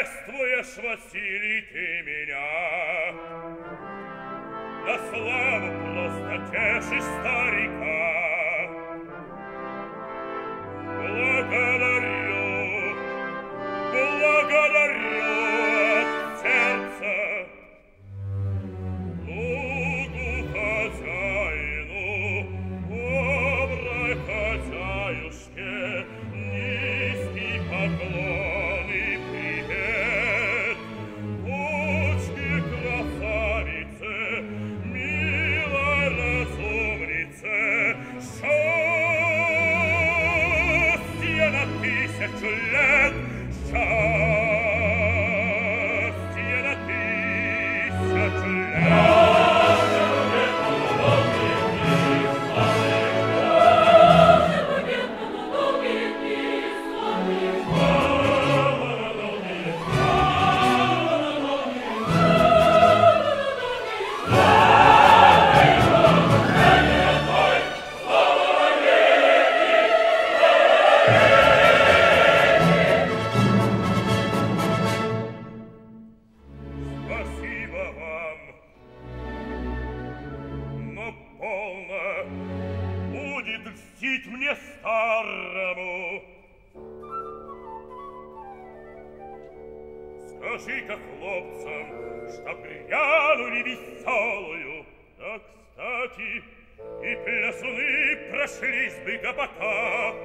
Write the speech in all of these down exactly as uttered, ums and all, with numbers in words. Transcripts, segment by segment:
чествуешь, Василий, ты меня. На славу просто тешишь старика. Благодарю, благодарю от сердца. Лугу хозяину, доброй хозяюшке, низкий поклон и привет. Дочке красавице, милой разумнице, счастье на тысячу лет, счастье на тысячу лет. Спасибо вам, но полно будет льстить мне старому. Скажи-ка хлопцам, что грянули веселую, да, кстати, и плясуны прошлись бы гопака.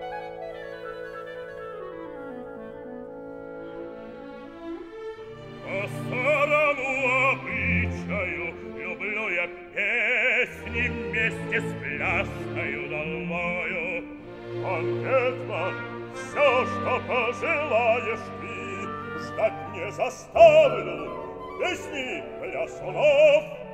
По старому обычаю люблю я песни вместе с пляскою долою. Анкетман, все, что пожелаешь ты, ждать не заставлю. Песни плясунов